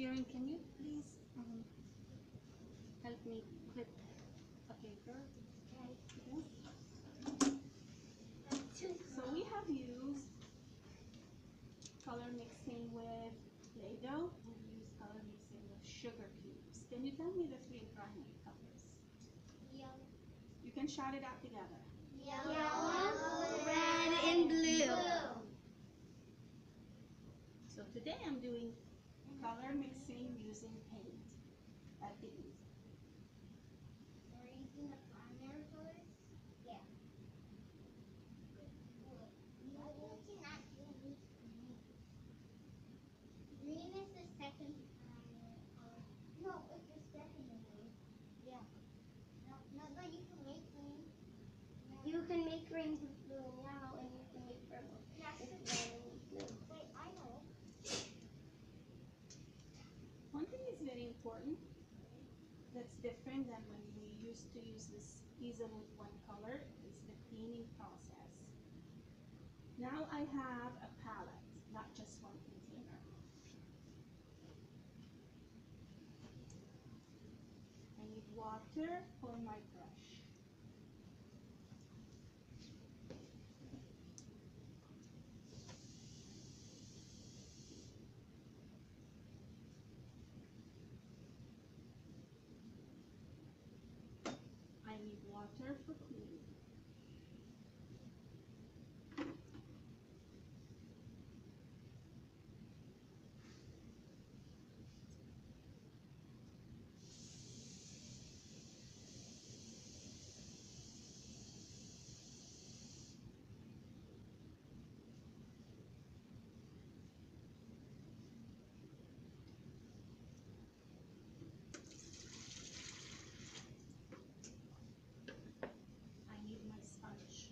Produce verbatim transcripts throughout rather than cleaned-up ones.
Kieran, can you please um, help me clip a paper? Yes. So we have used color mixing with Play-Doh, and we use color mixing with sugar cubes. Can you tell me the three primary colors? Yellow. You can shout it out together. Yellow, red, and blue. So today I'm doing color mixing using paint at the easel. We're using the primary colors? Yeah. Why did you not use green? Green is the second primary color. No, it's the secondary. Yeah. No, no, no, you can make green. No. You can make green with blue and yellow, and you can make purple with red and blue. Wait, I know. One thing is very important that's different than when we used to use this easel with one color is the cleaning process. Now I have a palette, not just one container. I need water for my brush. I need water for cleaning. I need my sponge.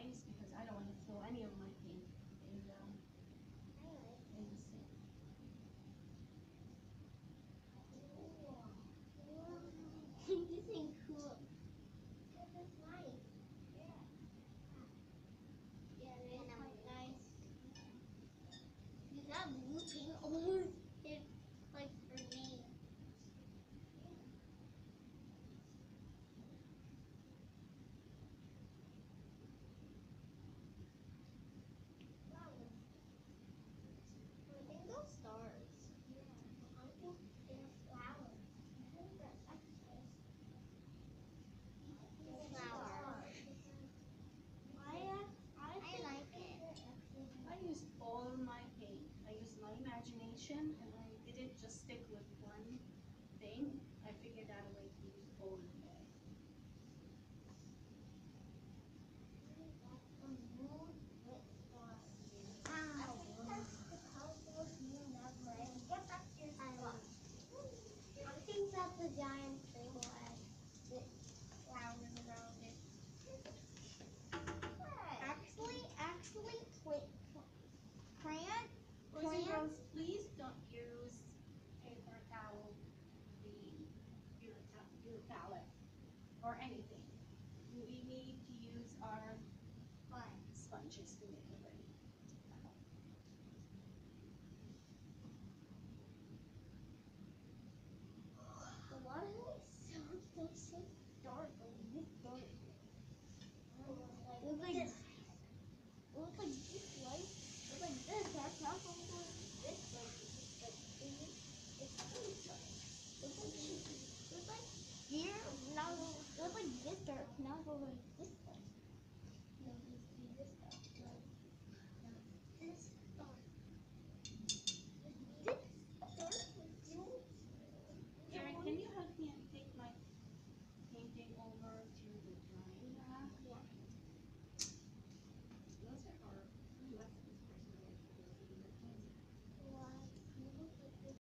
nice because I don't want to throw any of my paint in the, in the sink. This is cool. This is nice. Yeah. Yeah, it is quite nice. You got blue paint all over it, like for me. Wow. I think those stars. Yeah. I think they're flowers. I think they're X's. Flowers. I, uh, I, I like it. I used all my paint. I used my imagination and I didn't just stick with one thing. I figured out a way to use all of it. I think that's a giant rainbow egg with flowers around it. Actually, actually, plant, plant, Boys and plant. girls, please don't use paper towel, the your, ta- your palette, or anything. We need to use our sponges to make it ready. The water is so, so, so dark. Like this dark. It was like this. It was like this light. It was like this. That's not something like this. Like, like, is it? It's really dark. It was like, it was like here. Now it was like this dark. Now it was like this